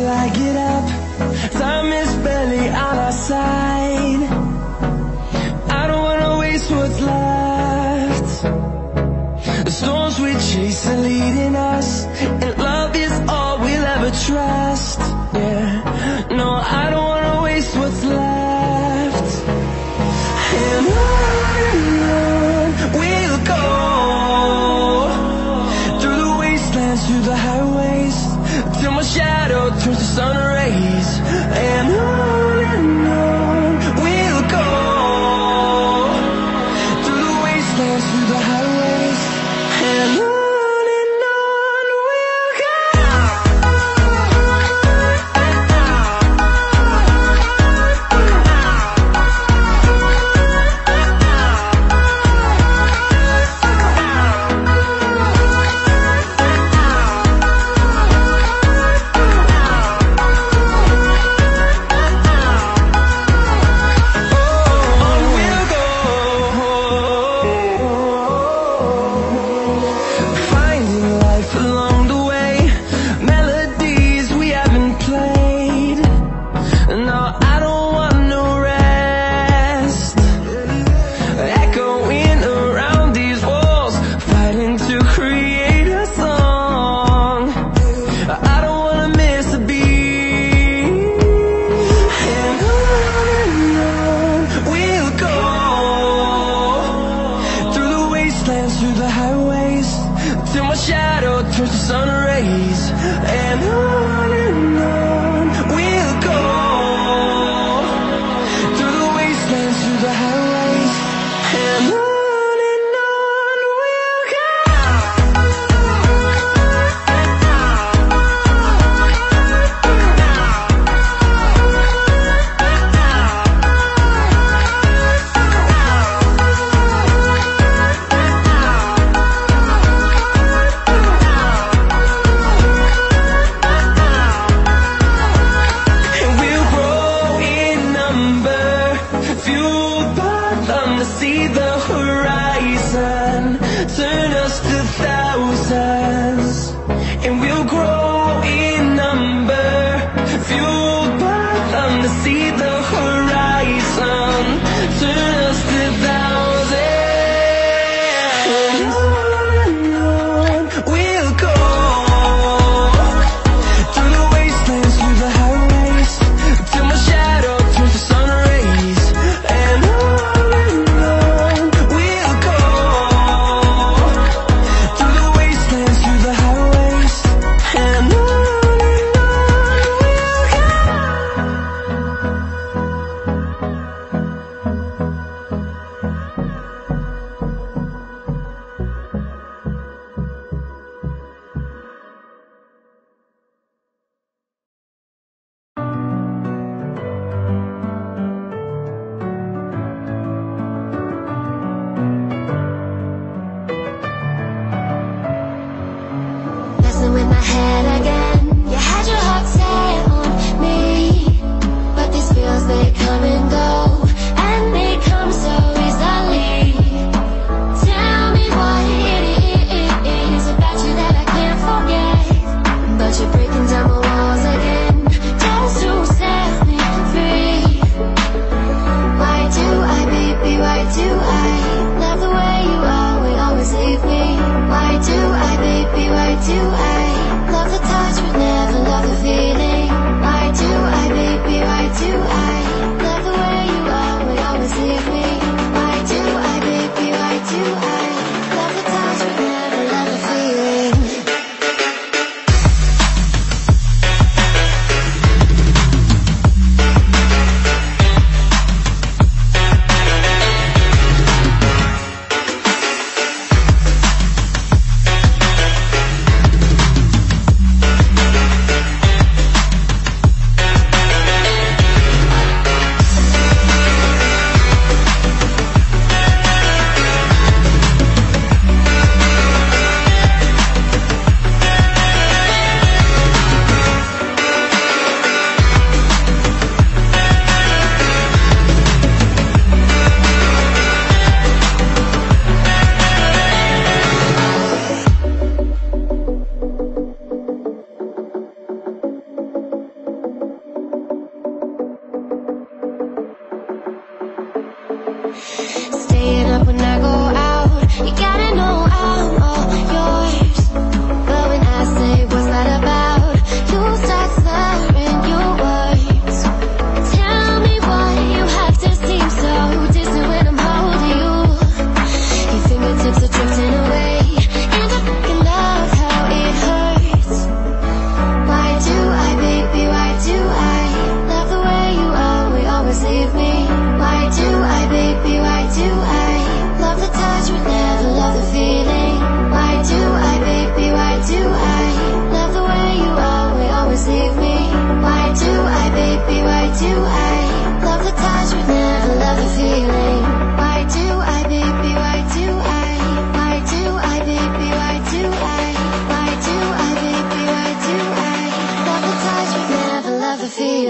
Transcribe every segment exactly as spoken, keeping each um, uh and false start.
I get up. Time is barely on our side. I don't wanna waste what's left. The storms we chase are leading us, and love is all we'll ever trust. Yeah, no, I don't wanna waste what's left. And on we'll go, through the wastelands, through the highways, till my shadow turns to sun rays.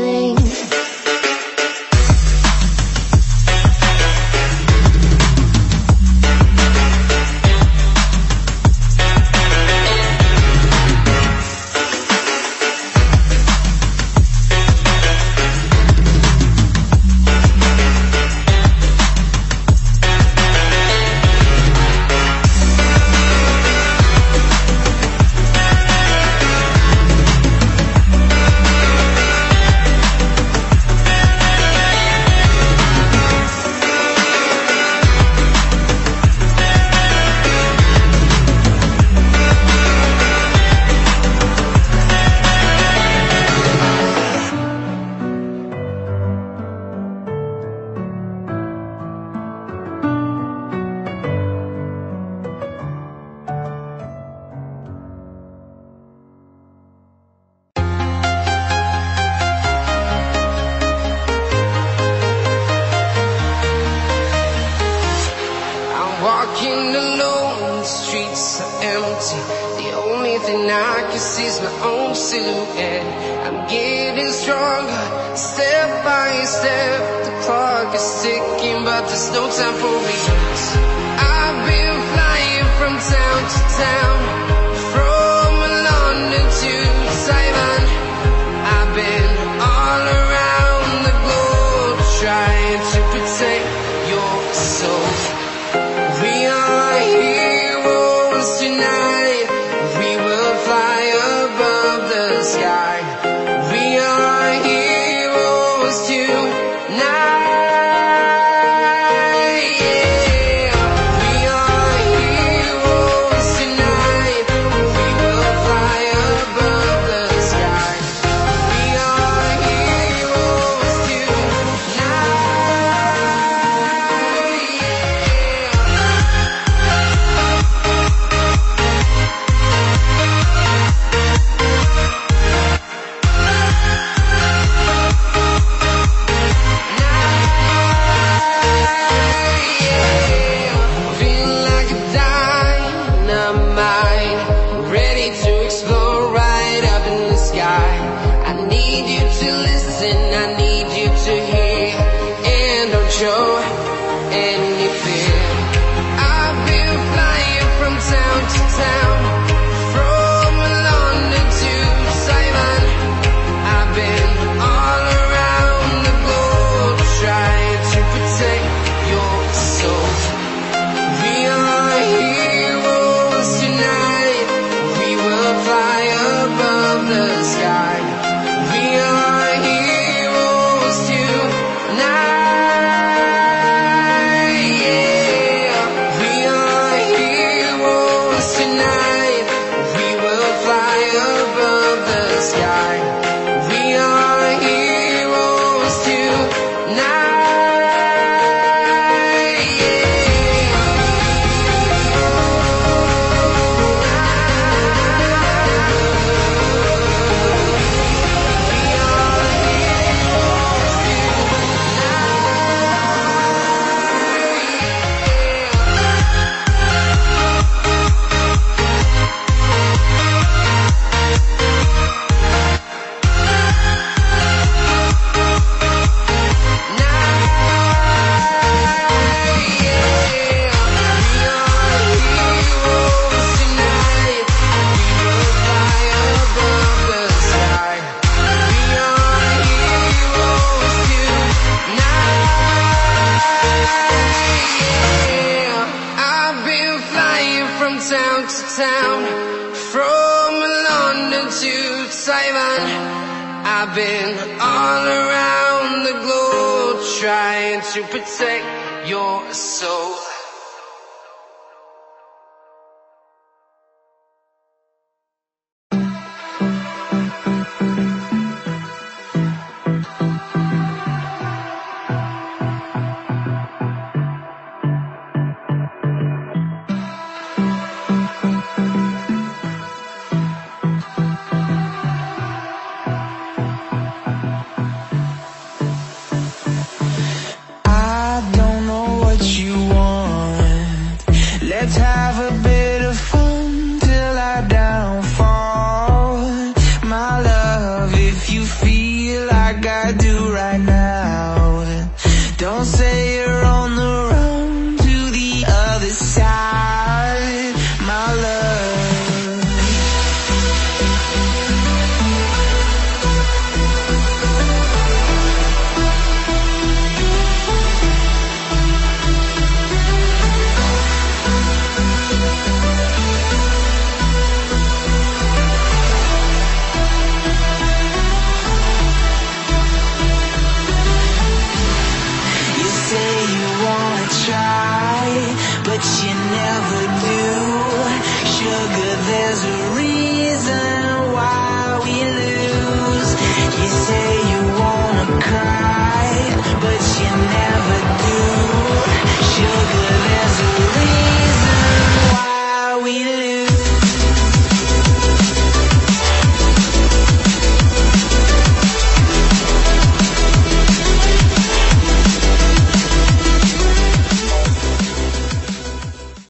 feeling. Walking alone, the streets are empty. The only thing I can see is my own silhouette. I'm getting stronger, step by step. The clock is ticking, but there's no time for regrets. I've been flying from town to town, from London to Taiwan. I've been all around the globe, trying to protect your soul. We are heroes tonight. We will fly above the sky. We are heroes tonight. Yeah. We are heroes tonight. We will fly above the sky. We are heroes tonight. I've been all around the globe trying to protect your soul. I don't know what you want. I do right now. Don't say you're on the road to the other side, my love. But you never do. Sugar, there's a reason why we lose. You say you wanna cry, but you never